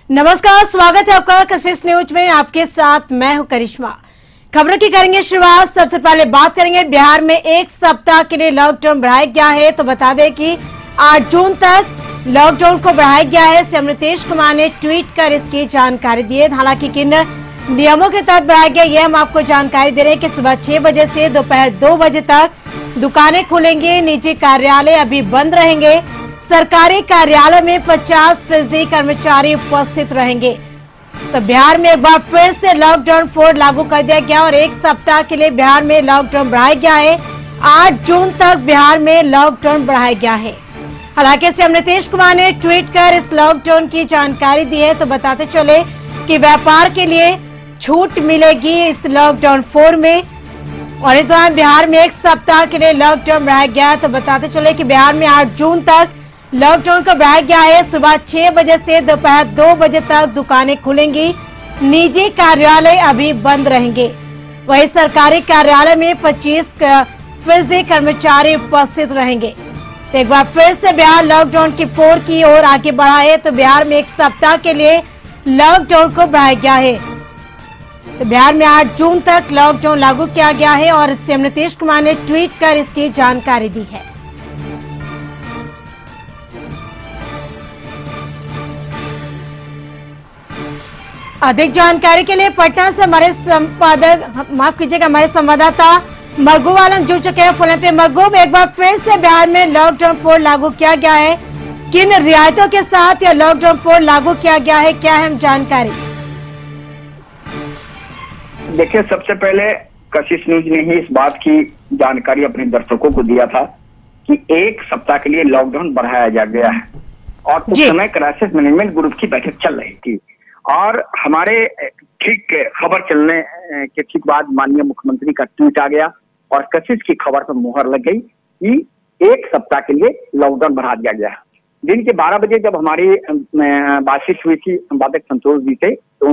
नमस्कार, स्वागत है आपका कशिश न्यूज में। आपके साथ मैं हूं करिश्मा। खबरों की करेंगे शुरुआत। सबसे पहले बात करेंगे बिहार में एक सप्ताह के लिए लॉकडाउन बढ़ाया गया है। तो बता दें कि 8 जून तक लॉकडाउन को बढ़ाया गया है। सीएम नीतीश कुमार ने ट्वीट कर इसकी जानकारी दी है। हालांकि किन नियमों के तहत बढ़ाया गया ये हम आपको जानकारी दे रहे हैं कि सुबह 6 बजे से दोपहर 2 बजे तक दुकानें खुलेंगी। निजी कार्यालय अभी बंद रहेंगे। सरकारी कार्यालय में 50% कर्मचारी उपस्थित रहेंगे। तो बिहार में एक बार फिर से लॉकडाउन 4 लागू कर दिया गया और एक सप्ताह के लिए बिहार में लॉकडाउन बढ़ाया गया है। 8 जून तक बिहार में लॉकडाउन बढ़ाया गया है। हालांकि सीएम नीतीश कुमार ने ट्वीट कर इस लॉकडाउन की जानकारी दी है। तो बताते चले कि व्यापार के लिए छूट मिलेगी इस लॉकडाउन 4 में। और इस दौरान बिहार में एक सप्ताह के लिए लॉकडाउन बढ़ाया गया है। तो बताते चले कि बिहार में 8 जून तक लॉकडाउन को बढ़ाया गया है। सुबह 6 बजे से दोपहर 2 बजे तक दुकानें खुलेंगी। निजी कार्यालय अभी बंद रहेंगे। वहीं सरकारी कार्यालय में 25% कर्मचारी उपस्थित रहेंगे। तो एक बार फिर से बिहार लॉकडाउन की 4 की ओर आगे बढ़ा है। तो बिहार में एक सप्ताह के लिए लॉकडाउन को बढ़ाया गया है। तो बिहार में 8 जून तक लॉकडाउन लागू किया गया है और सीएम नीतीश कुमार ने ट्वीट कर इसकी जानकारी दी है। अधिक जानकारी के लिए पटना से हमारे हमारे संवाददाता मरगू आलम जुड़ चुके हैं फोन पे। मरगू, में एक बार फिर से बिहार में लॉकडाउन 4 लागू किया गया है। किन रियायतों के साथ यह लॉकडाउन 4 लागू किया गया है, क्या है जानकारी? देखिए, सबसे पहले कशिश न्यूज ने ही इस बात की जानकारी अपने दर्शकों को दिया था कि एक सप्ताह के लिए लॉकडाउन बढ़ाया जा गया है और उस समय क्राइसिस मैनेजमेंट ग्रुप की बैठक चल रही थी। और हमारे ठीक खबर चलने के ठीक बाद माननीय मुख्यमंत्री का ट्वीट आ गया और कशिश की खबर पर मुहर लग गई कि एक सप्ताह के लिए लॉकडाउन बढ़ा दिया गया। दिन के 12 बजे जब हमारी बातचीत हुई थी संवादक संतोष जी से, तो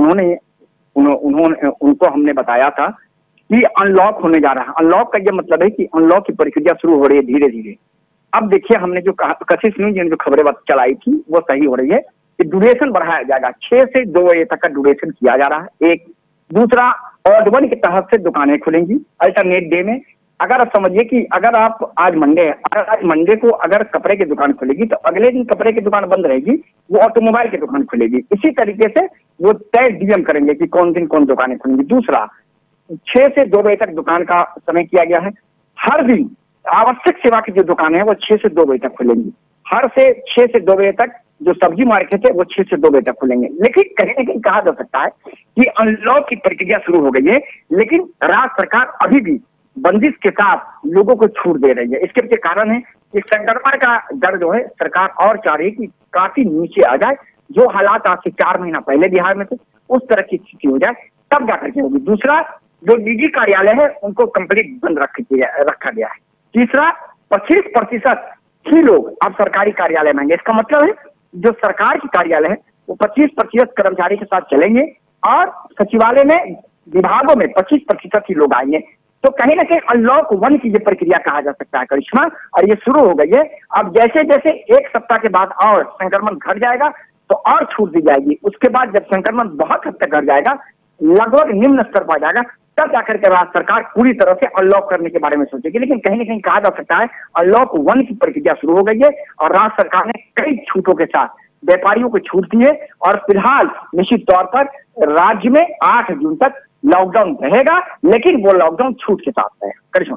उनको हमने बताया था कि अनलॉक होने जा रहा है। अनलॉक का ये मतलब है कि अनलॉक की प्रक्रिया शुरू हो रही है धीरे धीरे। अब देखिए, हमने जो कहा, कशिश न्यूज ने जो खबरें चलाई थी वो सही हो रही है कि ड्यूरेशन बढ़ाया जाएगा। 6 से 2 बजे तक का ड्यूरेशन किया जा रहा है। एक दूसरा, ऑड वन के तहत से दुकानें खुलेंगी अल्टरनेट डे में। अगर आप समझिए कि अगर आप आज मंडे है, अगर आज मंडे को अगर कपड़े की दुकान खुलेगी तो अगले दिन कपड़े की दुकान बंद रहेगी, वो ऑटोमोबाइल की दुकान खुलेगी। इसी तरीके से वो तय डीएम करेंगे कि कौन दिन कौन दुकानें खुलेंगी। दूसरा, 6 से 2 बजे तक दुकान का समय किया गया है। हर दिन आवश्यक सेवा की जो दुकानें हैं वो 6 से 2 बजे तक खुलेंगी। हर से 6 से 2 बजे तक जो सब्जी मार्केट है वो 6 से 2 बजे तक खुलेंगे। लेकिन कहीं ना कहीं कहा जा सकता है कि अनलॉक की प्रक्रिया शुरू हो गई है, लेकिन राज्य सरकार अभी भी बंदिश के साथ लोगों को छूट दे रही है। इसके पीछे कारण है कि संक्रमण का दर जो है सरकार और चाह रही है कि काफी नीचे आ जाए। जो हालात आज से 4 महीना पहले बिहार में थे उस तरह की स्थिति हो जाए तब जाकर के होगी। दूसरा, जो निजी कार्यालय है उनको कंप्लीट बंद रखा गया है। तीसरा, 25% ही लोग अब सरकारी कार्यालय में आएंगे। इसका मतलब है जो सरकार की कार्यालय है वो 25% कर्मचारी के साथ चलेंगे और सचिवालय में विभागों में 25% ही लोग आएंगे। तो कहीं ना कहीं अनलॉक 1 की ये प्रक्रिया कहा जा सकता है करिश्मा, और ये शुरू हो गई है। अब जैसे जैसे एक सप्ताह के बाद और संक्रमण घट जाएगा तो और छूट दी जाएगी। उसके बाद जब संक्रमण बहुत हद तक घट जाएगा, लगभग निम्न स्तर पर जाएगा, तब जाकर के राज्य सरकार पूरी तरह से अनलॉक करने के बारे में सोचेगी। लेकिन कहीं ना कहीं कहा जा सकता है अनलॉक 1 की प्रक्रिया शुरू हो गई है और राज्य सरकार ने कई छूटों के साथ व्यापारियों को छूट दी है। और फिलहाल निश्चित तौर पर राज्य में 8 जून तक लॉकडाउन रहेगा, लेकिन वो लॉकडाउन छूट के साथ रहेगा। करिश्मा,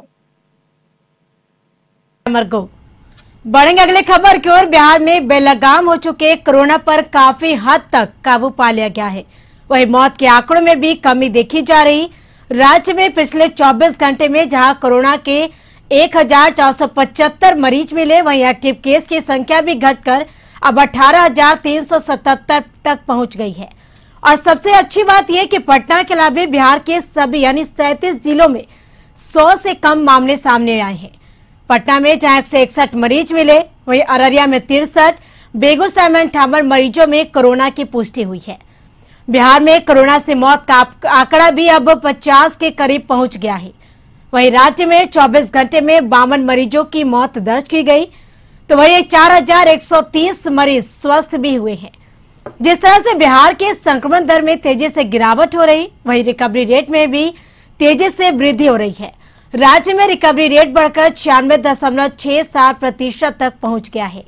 बढ़ेंगे अगले खबर की ओर। बिहार में बेलगाम हो चुके कोरोना पर काफी हद तक काबू पा लिया गया है। वही मौत के आंकड़ों में भी कमी देखी जा रही। राज्य में पिछले 24 घंटे में जहां कोरोना के 1475 मरीज मिले, वहीं एक्टिव केस की संख्या भी घटकर अब 18,377 तक पहुंच गई है। और सबसे अच्छी बात यह कि पटना के अलावा बिहार के सभी यानी 37 जिलों में 100 से कम मामले सामने आए हैं। पटना में जहां 161 मरीज मिले, वहीं अररिया में 63, बेगूसराय में 58 मरीजों में कोरोना की पुष्टि हुई है। बिहार में कोरोना से मौत का आंकड़ा भी अब 50 के करीब पहुंच गया है। वहीं राज्य में 24 घंटे में 52 मरीजों की मौत दर्ज की गई, तो वहीं 4130 मरीज स्वस्थ भी हुए हैं। जिस तरह से बिहार के संक्रमण दर में तेजी से गिरावट हो रही, वहीं रिकवरी रेट में भी तेजी से वृद्धि हो रही है। राज्य में रिकवरी रेट बढ़कर 96.67% तक पहुंच गया है।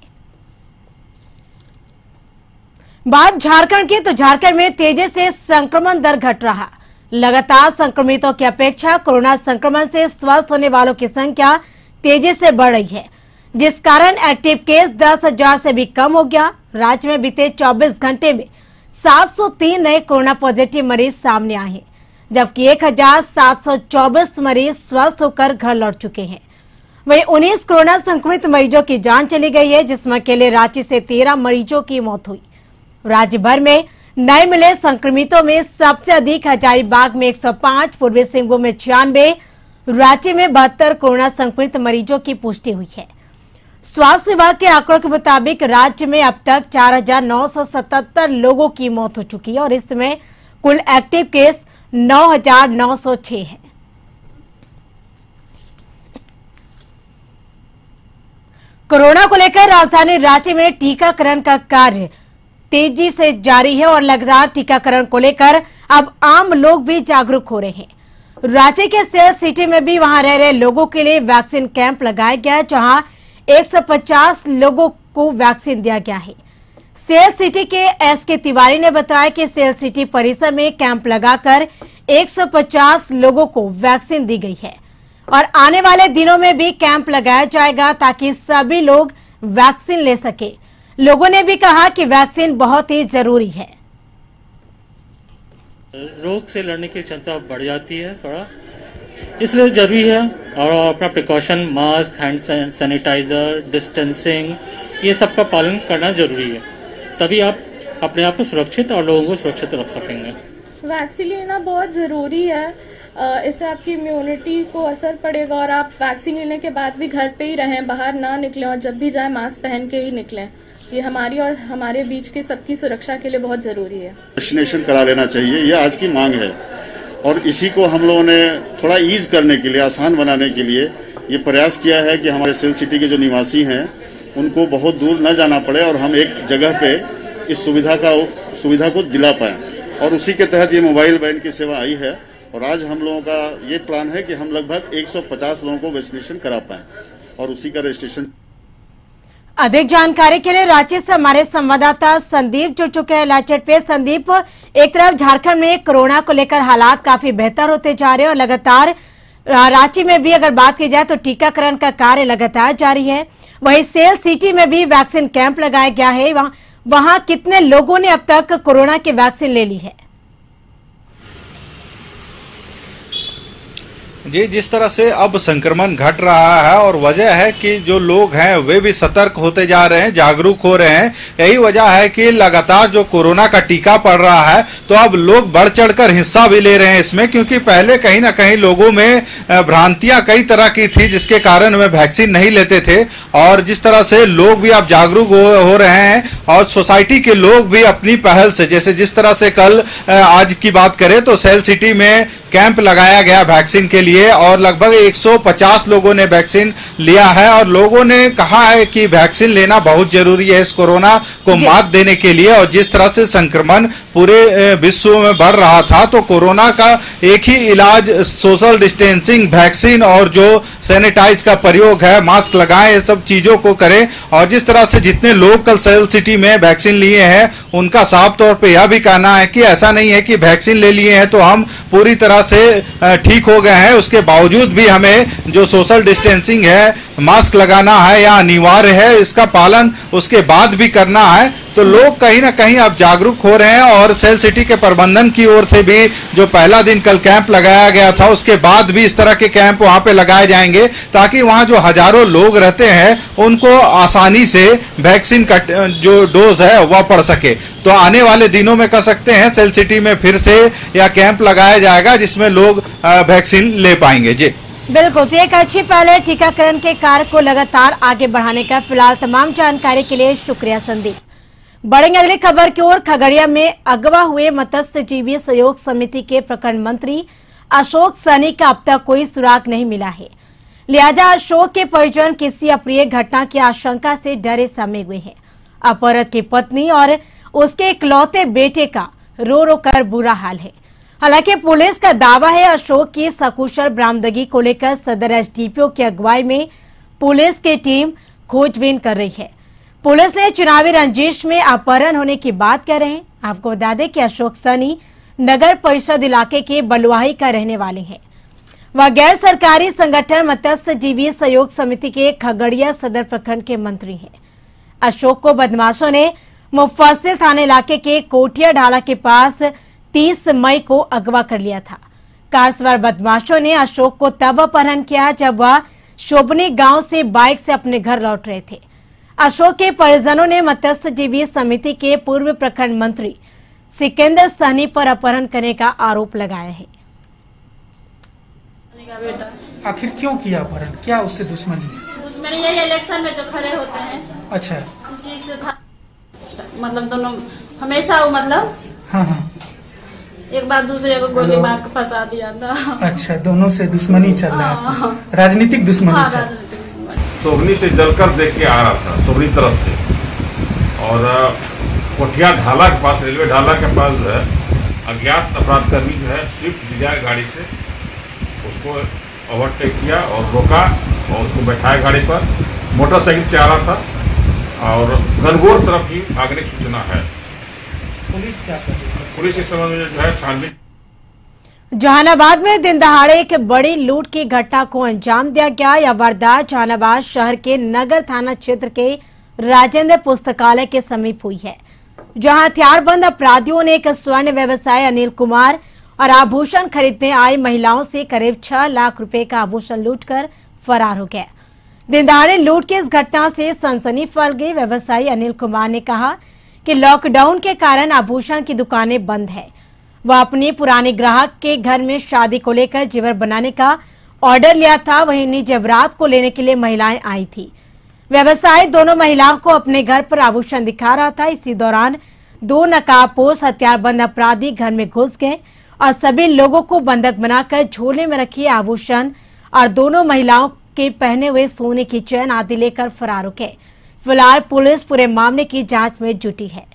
बात झारखंड की, तो झारखंड में तेजी से संक्रमण दर घट रहा। लगातार संक्रमितों की अपेक्षा कोरोना संक्रमण से स्वस्थ होने वालों की संख्या तेजी से बढ़ रही है, जिस कारण एक्टिव केस 10,000 से भी कम हो गया। राज्य में बीते 24 घंटे में 703 नए कोरोना पॉजिटिव मरीज सामने आए हैं, जबकि 1,724 मरीज स्वस्थ होकर घर लौट चुके हैं। वहीं 19 कोरोना संक्रमित मरीजों की जान चली गई है, जिसमें अकेले रांची से 13 मरीजों की मौत हुई। राज्य भर में नए मिले संक्रमितों में सबसे अधिक हजारीबाग में 105, पूर्वी सिंहभूम में 96, रांची में 72 कोरोना संक्रमित मरीजों की पुष्टि हुई है। स्वास्थ्य विभाग के आंकड़ों के मुताबिक राज्य में अब तक 4,977 लोगों की मौत हो चुकी है और इसमें कुल एक्टिव केस 9,906 है। कोरोना को लेकर राजधानी रांची में टीकाकरण का कार्य तेजी से जारी है और लगातार टीकाकरण को लेकर अब आम लोग भी जागरूक हो रहे हैं। रांची के सेल सिटी में भी वहां रह रहे लोगों के लिए वैक्सीन कैंप लगाया गया है, जहां 150 लोगों को वैक्सीन दिया गया है। सेल सिटी के एसके तिवारी ने बताया कि सेल सिटी परिसर में कैंप लगाकर 150 लोगों को वैक्सीन दी गई है और आने वाले दिनों में भी कैंप लगाया जाएगा ताकि सभी लोग वैक्सीन ले सके। लोगों ने भी कहा कि वैक्सीन बहुत ही जरूरी है। रोग से लड़ने की क्षमता बढ़ जाती है थोड़ा, इसलिए जरूरी है। और अपना precaution, mask, hand sanitiser, distancing, ये सब का पालन करना जरूरी है, तभी आप अपने आप को सुरक्षित और लोगों को सुरक्षित रख सकेंगे। वैक्सीन लेना बहुत ज़रूरी है, इससे आपकी इम्यूनिटी को असर पड़ेगा और आप वैक्सीन लेने के बाद भी घर पे ही रहें, बाहर ना निकलें और जब भी जाएं मास्क पहन के ही निकलें। ये हमारी और हमारे बीच की सबकी सुरक्षा के लिए बहुत ज़रूरी है। वैक्सीनेशन करा लेना चाहिए, ये आज की मांग है और इसी को हम लोगों ने थोड़ा ईज करने के लिए, आसान बनाने के लिए ये प्रयास किया है कि हमारे सेल सिटी के जो निवासी हैं उनको बहुत दूर न जाना पड़े और हम एक जगह पे इस सुविधा को दिला पाएँ। और उसी के तहत ये मोबाइल वैन की सेवा आई है और आज हम लोगों का ये प्लान है कि हम लगभग 150 लोगों को वैक्सीनेशन करा पाएँ और उसी का रजिस्ट्रेशन। अधिक जानकारी के लिए रांची से हमारे संवाददाता संदीप जुड़ चुके हैं लाइव चैट पे। संदीप, एक तरफ झारखंड में कोरोना को लेकर हालात काफी बेहतर होते जा रहे हैं और लगातार रांची में भी अगर बात की जाए तो टीकाकरण का कार्य लगातार जारी है। वहीं सेल सिटी में भी वैक्सीन कैंप लगाया गया है। वहां कितने लोगों ने अब तक कोरोना की वैक्सीन ले ली है? जी, जिस तरह से अब संक्रमण घट रहा है और वजह है कि जो लोग हैं वे भी सतर्क होते जा रहे हैं, जागरूक हो रहे हैं। यही वजह है कि लगातार जो कोरोना का टीका पड़ रहा है तो अब लोग बढ़ चढ़कर हिस्सा भी ले रहे हैं इसमें, क्योंकि पहले कहीं ना कहीं लोगों में भ्रांतियां कई तरह की थी जिसके कारण वे वैक्सीन नहीं लेते थे। और जिस तरह से लोग भी अब जागरूक हो रहे हैं और सोसाइटी के लोग भी अपनी पहल से, जैसे जिस तरह से कल आज की बात करें तो सेल सिटी में कैंप लगाया गया वैक्सीन के लिए और लगभग 150 लोगों ने वैक्सीन लिया है और लोगों ने कहा है कि वैक्सीन लेना बहुत जरूरी है इस कोरोना को मात देने के लिए। और जिस तरह से संक्रमण पूरे विश्व में बढ़ रहा था तो कोरोना का एक ही इलाज सोशल डिस्टेंसिंग, वैक्सीन और जो सैनिटाइज का प्रयोग है, मास्क लगाएं, ये सब चीजों को करें। और जिस तरह से जितने लोग कल सेल सिटी में वैक्सीन लिए हैं उनका साफ तौर पे यह भी कहना है कि ऐसा नहीं है कि वैक्सीन ले लिए हैं तो हम पूरी तरह से ठीक हो गए हैं, उसके बावजूद भी हमें जो सोशल डिस्टेंसिंग है, मास्क लगाना है या अनिवार्य है, इसका पालन उसके बाद भी करना है। तो लोग कहीं ना कहीं अब जागरूक हो रहे हैं और सेल सिटी के प्रबंधन की ओर से भी जो पहला दिन कल कैंप लगाया गया था उसके बाद भी इस तरह के कैंप वहां पे लगाए जाएंगे ताकि वहां जो हजारों लोग रहते हैं उनको आसानी से वैक्सीन का जो डोज है वह पड़ सके। तो आने वाले दिनों में कह सकते हैं सेल सिटी में फिर से यह कैंप लगाया जाएगा जिसमें लोग वैक्सीन ले पाएंगे। जी बिल्कुल, तो एक अच्छी पहल है टीकाकरण के कार्य को लगातार आगे बढ़ाने का। फिलहाल तमाम जानकारी के लिए शुक्रिया संदीप। बढ़ेंगे अगली खबर की ओर। खगड़िया में अगवा हुए मत्स्यजीवी सहयोग समिति के प्रखंड मंत्री अशोक सैनी का अब तक कोई सुराग नहीं मिला है, लिहाजा अशोक के परिजन किसी अप्रिय घटना की आशंका से डरे समे हुए हैं। अपहृत की पत्नी और उसके इकलौते बेटे का रो रो कर बुरा हाल है। हालांकि पुलिस का दावा है अशोक की सकुशल बरामदगी को लेकर सदर एसडीपीओ की अगुवाई में पुलिस की टीम खोजबीन कर रही है। पुलिस ने चुनावी रंजिश में अपहरण होने की बात कह रहे हैं। आपको बता दें कि अशोक सनी नगर परिषद इलाके के बलुआही का रहने वाले हैं। वह गैर सरकारी संगठन मत्स्य जीवी सहयोग समिति के खगड़िया सदर प्रखंड के मंत्री हैं। अशोक को बदमाशों ने मुफस्सिल थाना इलाके के कोटिया ढाला के पास 30 मई को अगवा कर लिया था। कार सवार बदमाशों ने अशोक को तब अपहरण किया जब वह शोभनी गांव से बाइक से अपने घर लौट रहे थे। अशोक के परिजनों ने मत्स्य जीवी समिति के पूर्व प्रखंड मंत्री सिकंदर सहनी पर अपहरण करने का आरोप लगाया है। आखिर क्यों किया अपहरण? क्या उससे दुश्मनी है? दुश्मनी यही इलेक्शन में जो खड़े होते हैं। अच्छा, उसी से था, मतलब दोनों हमेशा वो मतलब हाँ एक बार दूसरे को गोली मार के फंसा दिया था। अच्छा, दोनों से दुश्मनी चल रहा है, राजनीतिक दुश्मनी चल। सोबनी से जलकर देख के आ रहा था, सोबनी तरफ से, और कोठिया ढाला के पास, रेलवे ढाला के पास जो है अज्ञात अपराधकर्मी जो है स्विफ्ट डिजायर गाड़ी से उसको ओवरटेक किया और रोका और उसको बैठाया गाड़ी पर। मोटरसाइकिल से आ रहा था और गनगौर तरफ ही भागने की सूचना है। पुलिस क्या कर रही है? पुलिस इस समय जो है छानबीन। जहानाबाद में दिन दहाड़े एक बड़ी लूट की घटना को अंजाम दिया गया। यह वारदात जहानाबाद शहर के नगर थाना क्षेत्र के राजेंद्र पुस्तकालय के समीप हुई है, जहां हथियारबंद अपराधियों ने एक स्वर्ण व्यवसायी अनिल कुमार और आभूषण खरीदने आई महिलाओं से करीब 6 लाख रुपए का आभूषण लूटकर फरार हो गया। दिन दहाड़े लूट की इस घटना से सनसनी फैल गई। व्यवसायी अनिल कुमार ने कहा कि लॉकडाउन के कारण आभूषण की दुकानें बंद है। वह अपने पुराने ग्राहक के घर में शादी को लेकर जेवर बनाने का ऑर्डर लिया था, वहीं इन्हीं जेवरात को लेने के लिए महिलाएं आई थी। व्यवसायी दोनों महिलाओं को अपने घर पर आभूषण दिखा रहा था। इसी दौरान 2 नकाबपोश हथियारबंद अपराधी घर में घुस गए और सभी लोगों को बंधक बनाकर झोले में रखी आभूषण और दोनों महिलाओं के पहने हुए सोने की चैन आदि लेकर फरार हो गए। फिलहाल पुलिस पूरे मामले की जांच में जुटी है।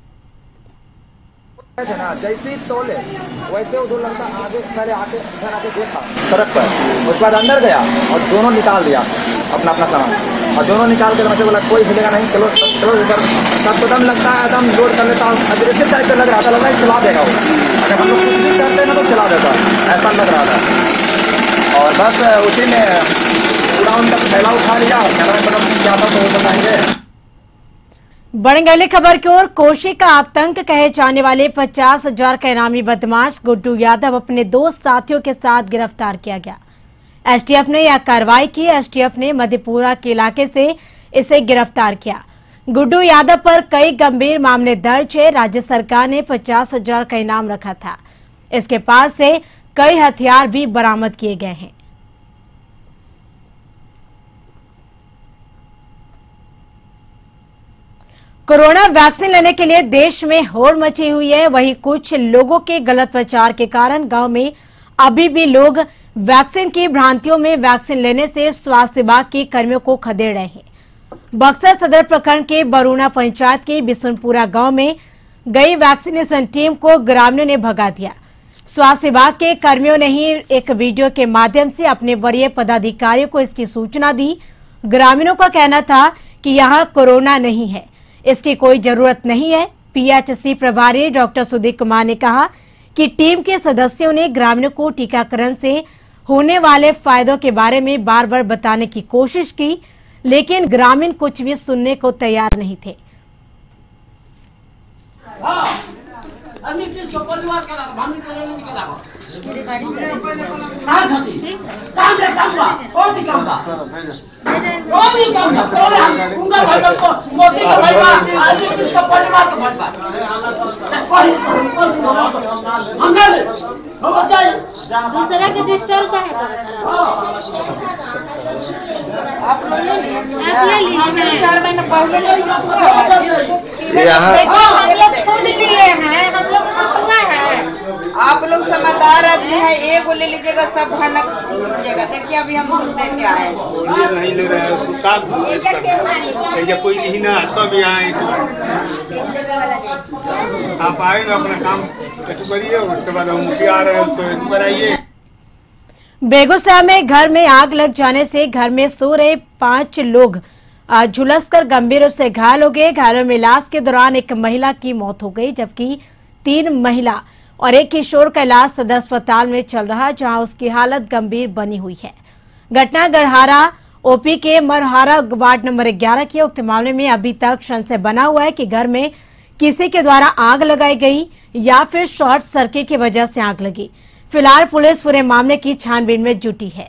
जैसे तोले वैसे वो 2 लड़का आगे पहले आके देखा सड़क पर, उसके बाद अंदर गया और दोनों निकाल दिया अपना अपना सामान, और दोनों निकाल कर मुझे बोला कोई हिलेगा नहीं, चलो चलो इधर। सब दम लगता है, एकदम लोड कर लेता हूँ, अग्रेसिव टाइप का लग रहा था, लग रहा है चला देगा वो, अगर हम लोग कुछ भी करते ना तो चला देता, ऐसा लग रहा था। और बस उसी में पूरा उनका थैला उठा लिया, कैमरा क्या था तो बताएंगे। बढ़ गई खबर की ओर। कोशी का आतंक कहे जाने वाले 50,000 का इनामी बदमाश गुड्डू यादव अपने 2 साथियों के साथ गिरफ्तार किया गया। एसटीएफ ने यह कार्रवाई की। एसटीएफ ने मधेपुरा के इलाके से इसे गिरफ्तार किया। गुड्डू यादव पर कई गंभीर मामले दर्ज है। राज्य सरकार ने 50,000 का इनाम रखा था। इसके पास से कई हथियार भी बरामद किए गए हैं। कोरोना वैक्सीन लेने के लिए देश में होड़ मची हुई है। वहीं कुछ लोगों के गलत प्रचार के कारण गांव में अभी भी लोग वैक्सीन की भ्रांतियों में वैक्सीन लेने से स्वास्थ्य विभाग के कर्मियों को खदेड़ रहे हैं। बक्सर सदर प्रखंड के बरूना पंचायत के बिशुनपुरा गांव में गई वैक्सीनेशन टीम को ग्रामीणों ने भगा दिया। स्वास्थ्य विभाग के कर्मियों ने ही एक वीडियो के माध्यम से अपने वरीय पदाधिकारियों को इसकी सूचना दी। ग्रामीणों का कहना था कि यहाँ कोरोना नहीं है, इसकी कोई जरूरत नहीं है। पीएचसी प्रभारी डॉक्टर सुदीप कुमार ने कहा कि टीम के सदस्यों ने ग्रामीणों को टीकाकरण से होने वाले फायदों के बारे में बार बार बताने की कोशिश की, लेकिन ग्रामीण कुछ भी सुनने को तैयार नहीं थे। दूसरा के डिजिटल का है, आप ले लीजिए 4 महीने पहले हम लोग खुद लिए हैं, हम लोग है, आप लोग समझ समझदार आदमी है, एक वो ले लीजिएगा सब भनक लीजिएगा। देखिए अभी हम दूध दे के आए नहीं ले रहे कोई नहीं ना सब यहाँ आप आए ना अपना काम करिए, उसके बाद हम मुखिया आ रहे हैं उसको कराइए। बेगूसराय में घर में आग लग जाने से घर में सो रहे 5 लोग झुलसकर गंभीर रूप से घायल हो गए। घायलों में इलाज के दौरान एक महिला की मौत हो गई, जबकि 3 महिला और एक किशोर का इलाज सदर अस्पताल में चल रहा है, जहां उसकी हालत गंभीर बनी हुई है। घटना गढ़हारा ओपी के मरहारा वार्ड नंबर 11 की। उक्त मामले में अभी तक संशय बना हुआ है कि घर में किसी के द्वारा आग लगाई गई या फिर शॉर्ट सर्किट की वजह से आग लगी। फिलहाल पुलिस पूरे मामले की छानबीन में जुटी है।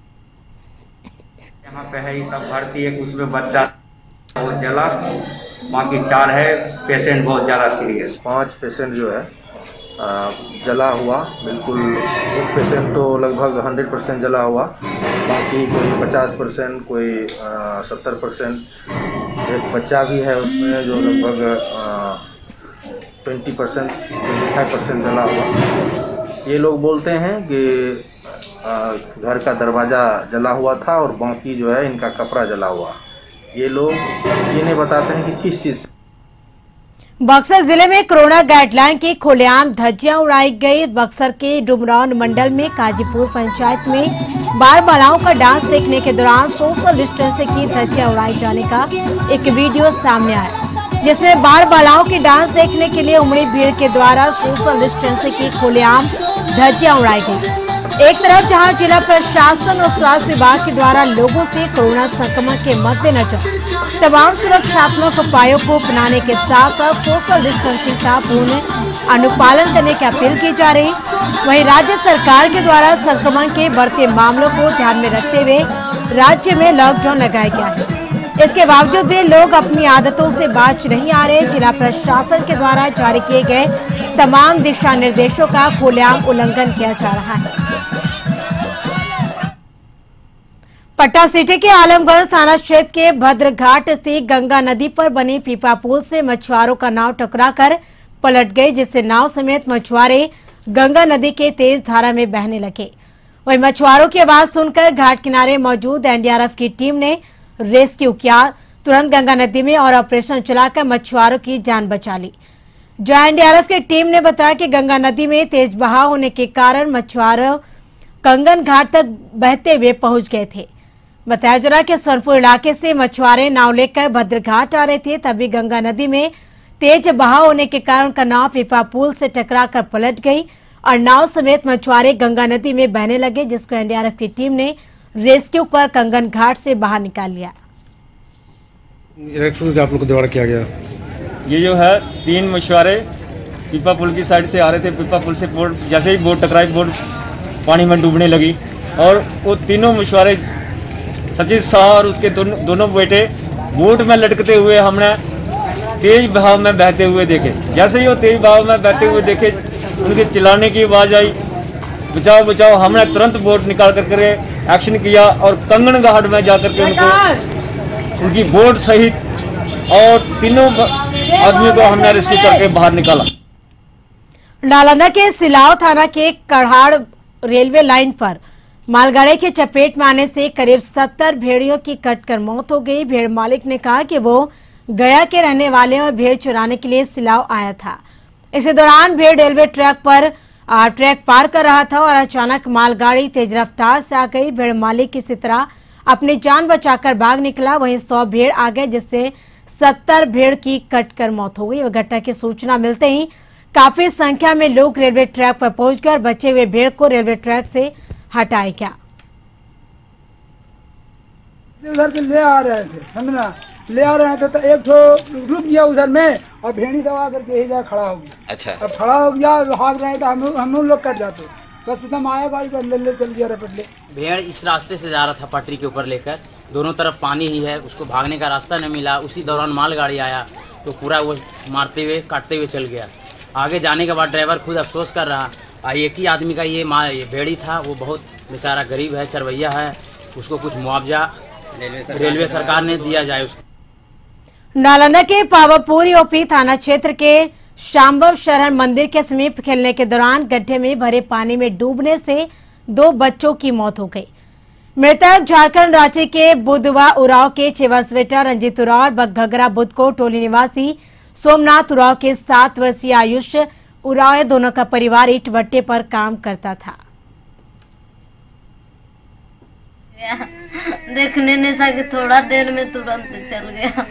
यहाँ पे है सब भर्ती है, उसमें बच्चा बहुत जला, बाकी 4 है पेशेंट बहुत ज्यादा सीरियस। 5 पेशेंट जो है जला हुआ, बिल्कुल एक पेशेंट तो लगभग 100% जला हुआ, बाकी कोई 50%, कोई 70%। एक बच्चा भी है उसमें जो लगभग 25% जला हुआ। ये लोग बोलते हैं कि घर का दरवाज़ा जला हुआ था और बाकी जो है इनका कपड़ा जला हुआ। ये लोग ये नहीं बताते हैं कि किस चीज़। बक्सर जिले में कोरोना गाइडलाइन की खुलेआम धज्जियां उड़ाई गई। बक्सर के डुमराव मंडल में काजीपुर पंचायत में बाल बालाओं का डांस देखने के दौरान सोशल डिस्टेंसिंग की धज्जियां उड़ाई जाने का एक वीडियो सामने आया, जिसमें बाल बालाओं की डांस देखने के लिए उमड़ी भीड़ के द्वारा सोशल डिस्टेंसिंग की खुलेआम धज्जियां उड़ाई गई। एक तरफ जहां जिला प्रशासन और स्वास्थ्य विभाग के द्वारा लोगों से कोरोना संक्रमण के मद्देनजर तमाम सुरक्षात्मक उपायों को अपनाने के साथ साथ सोशल डिस्टेंसिंग का पूर्ण अनुपालन करने की अपील की जा रही, वहीं राज्य सरकार के द्वारा संक्रमण के बढ़ते मामलों को ध्यान में रखते हुए राज्य में लॉकडाउन लगाया गया है। इसके बावजूद भी लोग अपनी आदतों से बाज नहीं आ रहे। जिला प्रशासन के द्वारा जारी किए गए तमाम दिशा निर्देशों का खुलेआम उल्लंघन किया जा रहा है। पटना सिटी के आलमगंज थाना क्षेत्र के भद्रघाट स्थित गंगा नदी पर बने पीपा पुल से मछुआरों का नाव टकराकर पलट गई, जिससे नाव समेत मछुआरे गंगा नदी के तेज धारा में बहने लगे। वहीं मछुआरों की आवाज सुनकर घाट किनारे मौजूद एनडीआरएफ की टीम ने रेस्क्यू किया, तुरंत गंगा नदी में और ऑपरेशन चलाकर मछुआरों की जान बचा ली। जो एनडीआरएफ की टीम ने बताया कि गंगा नदी में तेज बहाव होने के कारण मछुआरे कंगन घाट तक बहते हुए पहुंच गए थे। बताया जा रहा कि सोनपुर इलाके से मछुआरे नाव लेकर भद्रघाट आ रहे थे, तभी गंगा नदी में तेज बहाव होने के कारण उनका नाव पीपा पुल से टकराकर पलट गई और नाव समेत मछुआरे गंगा नदी में बहने लगे, जिसको एनडीआरएफ की टीम ने रेस्क्यू कर कंगन घाट से बाहर निकाल लिया। आप लोग को द्वारा किया गया ये जो है 3 मछुआरे पीपा पुल की साइड से आ रहे थे। पीपा पुल से बोट जैसे ही बोट टकराई, बोट पानी में डूबने लगी और वो तीनों मछुआरे सचिन शाह और उसके दोनों बेटे बोट में लटकते हुए हमने तेज बहाव में बहते हुए देखे। जैसे ही वो तेज बहाव में बहते हुए देखे, उनके चिल्लाने की आवाज आई, बचाओ बचाओ। हमने तुरंत बोट निकाल करके एक्शन किया और कंगन घाट में जाकर के उनको उनकी बोट सहित और तीनों आदमियों को हमने रेस्क्यू करके बाहर निकाला। नालंदा के सिलाव थाना के कढ़ाड़ रेलवे लाइन पर मालगाड़ी की चपेट में आने से करीब 70 भेड़ियों की कटकर मौत हो गई। भेड़ मालिक ने कहा कि वो गया के रहने वाले और भेड़ चुराने के लिए सिलाव आया था। इसी दौरान भेड़ रेलवे ट्रैक पार कर रहा था और अचानक मालगाड़ी तेज रफ्तार से आ गई। भेड़ मालिक किसी तरह अपनी जान बचाकर भाग निकला। वहीं 100 भेड़ आ गए, जिससे 70 भेड़ की कटकर मौत हो गई। घटना की सूचना मिलते ही काफी संख्या में लोग रेलवे ट्रैक पर पहुंच गए और बचे हुए भेड़ को रेलवे ट्रैक से हटाए गया। उधर से ले आ रहे थे, समझना ले आ रहे थे तो एक ठो रुक गया उधर में और भेड़ी सब आकर के यही खड़ा हो गया। अच्छा, अब खड़ा हो गया, भाग रहे थे, हम लोग कट जाते, बस एकदम आया गाड़ी पर ले चल गया रपटले। भेड़ इस रास्ते से जा रहा था पटरी के ऊपर लेकर, दोनों तरफ पानी ही है, उसको भागने का रास्ता नहीं मिला। उसी दौरान मालगाड़ी आया तो पूरा वो मारते हुए काटते हुए चल गया। आगे जाने के बाद ड्राइवर खुद अफसोस कर रहा। एक ही आदमी का ये भेड़ी था, वो बहुत बेचारा गरीब है, चरवैया है, उसको कुछ मुआवजा रेलवे सरकार ने दिया जाए उसको। नालंदा के पावापुरी ओपी थाना क्षेत्र के शांभव शरण मंदिर के समीप खेलने के दौरान गड्ढे में भरे पानी में डूबने से 2 बच्चों की मौत हो गई। मृतक झारखंड रांची के बुधवा उराव के 6 वर्ष बेटा रंजीत उराव और बघगरा बुधको टोली निवासी सोमनाथ उराव के 7 वर्षीय आयुष उराव दोनों का परिवार ईंट भट्टे पर काम करता था। देखने नहीं सके, थोड़ा देर में तुरंत चल गया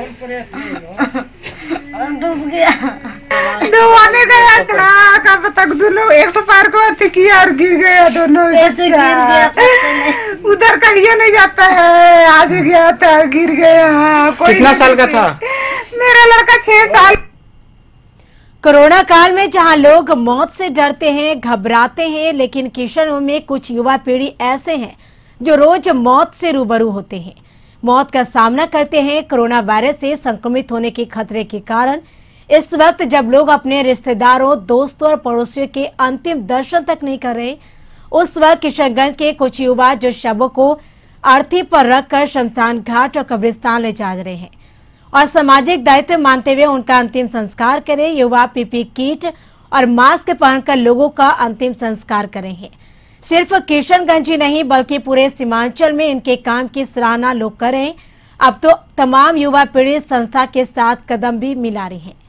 और डूब गया। डुबाने गया था, कब तक दोनों एक तो पैर को हत्या किया और गिर गया दोनों। ऐसे गिर गया, उधर कहीं नहीं जाता है, आज गया था गिर गया। कितना साल का था? मेरा लड़का 6 साल। कोरोना काल में जहां लोग मौत से डरते हैं, घबराते हैं, लेकिन किशनगंज में कुछ युवा पीढ़ी ऐसे हैं जो रोज मौत से रूबरू होते हैं, मौत का सामना करते हैं। कोरोना वायरस से संक्रमित होने के खतरे के कारण इस वक्त जब लोग अपने रिश्तेदारों, दोस्तों और पड़ोसियों के अंतिम दर्शन तक नहीं कर रहे, उस वक्त किशनगंज के कुछ युवा जो शवों को अर्थी पर रखकर शमशान घाट और कब्रिस्तान ले जा रहे हैं और सामाजिक दायित्व मानते हुए उनका अंतिम संस्कार करें। युवा पीपी किट और मास्क पहनकर लोगों का अंतिम संस्कार करेंगे। सिर्फ किशनगंज ही नहीं बल्कि पूरे सीमांचल में इनके काम की सराहना लोग करें। अब तो तमाम युवा पीढ़ी संस्था के साथ कदम भी मिला रही है।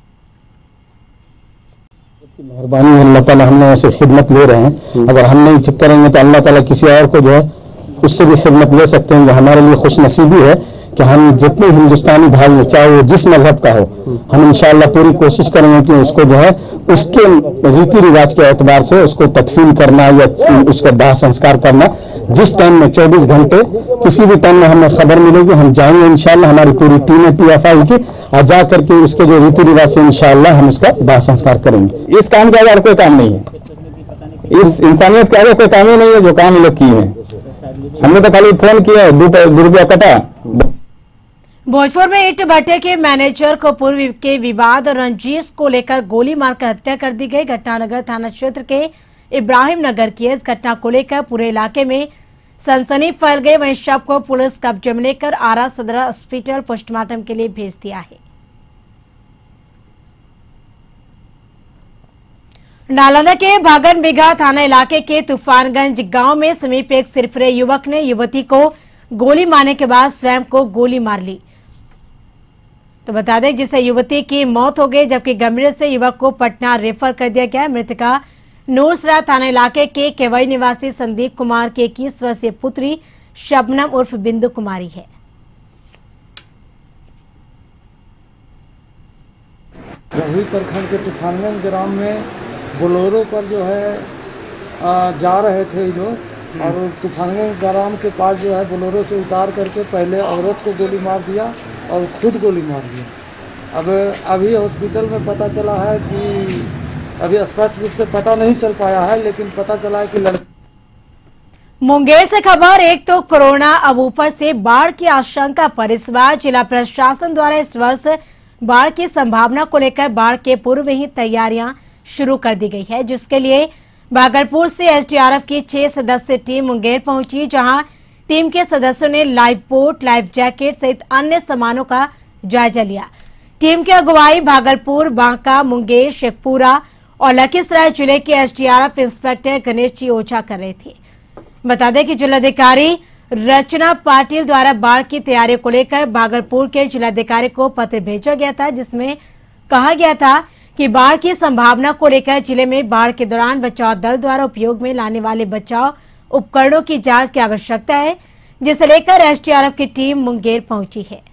मेहरबानी है, अल्लाह ताला हम लोगों से खिदमत ले रहे हैं। अगर हम नहीं ठीक करेंगे तो अल्लाह ताला किसी और को जो है उससे भी खिदमत ले सकते हैं। हमारे लिए खुशनसीबी है कि हम जितने हिंदुस्तानी भाई हैं, चाहे वो जिस मजहब का हो, हम इंशाअल्लाह पूरी कोशिश करेंगे कि उसको जो है उसके रीति रिवाज के एतबार से उसको तदफीन करना या उसका दाह संस्कार करना। जिस टाइम में 24 घंटे किसी भी टाइम में हमें खबर मिलेगी, हम जाएंगे इंशाअल्लाह। हमारी पूरी टीम है PFI की, और जा करके उसके जो रीति रिवाज से इंशाअल्लाह हम उसका दाह संस्कार करेंगे। इस काम के आगे कोई काम नहीं है, इस इंसानियत के आगे कोई काम ही नहीं है जो काम लोग किए हैं। हमने तो खाली फोन किया, 2 रुपया कटा। भोजपुर में ईंट भट्टे के मैनेजर को पूर्व के विवाद और रंजिश को लेकर गोली मारकर हत्या कर दी गई। घटनानगर थाना क्षेत्र के इब्राहिम नगर की इस घटना को लेकर पूरे इलाके में सनसनी फैल गई। वहीं शव को पुलिस कब्जे में लेकर आरा सदर हॉस्पिटल पोस्टमार्टम के लिए भेज दिया है। नालंदा के भागन बिघा थाना इलाके के तूफानगंज गांव में समीप एक सिरफिरे युवक ने युवती को गोली मारने के बाद स्वयं को गोली मार ली। तो बता दें जिससे युवती की मौत हो गई, जबकि गंभीर से युवक को पटना रेफर कर दिया गया। मृतका नूरसरा थाना इलाके के केवई निवासी संदीप कुमार की 21 वर्षीय पुत्री शबनम उर्फ बिंदु कुमारी है। रही प्रखंड के तूफानगंज ग्राम में बोलेरो पर जो है जा रहे थे लोग, और तूफानगंज ग्राम के पास जो है बोलेरो से उतार करके पहले औरत को गोली मार दिया और खुद गोली मार दिया। अब अभी हॉस्पिटल में पता चला है कि अभी स्पष्ट रूप से पता नहीं चल पाया है, लेकिन पता चला है कि मुंगेर से खबर। एक तो कोरोना, अब ऊपर से बाढ़ की आशंका पर इस बार जिला प्रशासन द्वारा इस वर्ष बाढ़ की संभावना को लेकर बाढ़ के पूर्व ही तैयारियां शुरू कर दी गई है, जिसके लिए भागलपुर से SDRF की 6 सदस्यीय टीम मुंगेर पहुंची, जहां टीम के सदस्यों ने लाइफ बोट, लाइफ जैकेट सहित अन्य सामानों का जायजा लिया। टीम की अगुवाई भागलपुर, बांका, मुंगेर, शेखपुरा और लखीसराय जिले के SDRF इंस्पेक्टर गणेश जी ओझा कर रहे थे। बता दें कि जिलाधिकारी रचना पाटिल द्वारा बाढ़ की तैयारी को लेकर भागलपुर के जिलाधिकारी को पत्र भेजा गया था, जिसमें कहा गया था कि बाढ़ की संभावना को लेकर जिले में बाढ़ के दौरान बचाव दल द्वारा उपयोग में लाने वाले बचाव उपकरणों की जांच की आवश्यकता है, जिसे लेकर SDRF की टीम मुंगेर पहुंची है।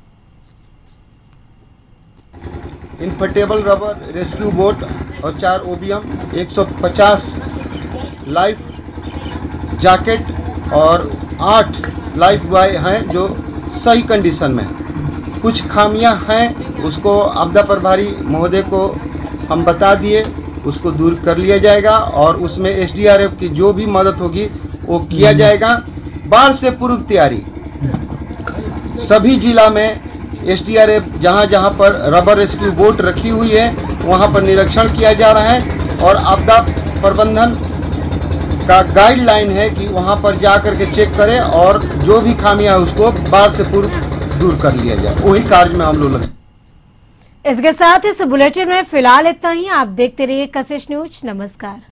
इनफर्टेबल रबर रेस्क्यू बोट और 4 OBM, 150 लाइफ जैकेट और 8 लाइफ बॉय हैं जो सही कंडीशन में। कुछ खामियां हैं, उसको आपदा प्रभारी महोदय को हम बता दिए, उसको दूर कर लिया जाएगा और उसमें SDRF की जो भी मदद होगी वो किया जाएगा। बाढ़ से पूर्व तैयारी सभी जिला में SDRF जहां जहां पर रबर रेस्क्यू बोट रखी हुई है वहां पर निरीक्षण किया जा रहा है और आपदा प्रबंधन का गाइडलाइन है कि वहां पर जाकर के चेक करें और जो भी खामियां है उसको बाढ़ से पूर्व दूर कर लिया जाए। वही कार्य में हम लोग लगे। इसके साथ इस बुलेटिन में फिलहाल इतना ही। आप देखते रहिए कशिश न्यूज। नमस्कार।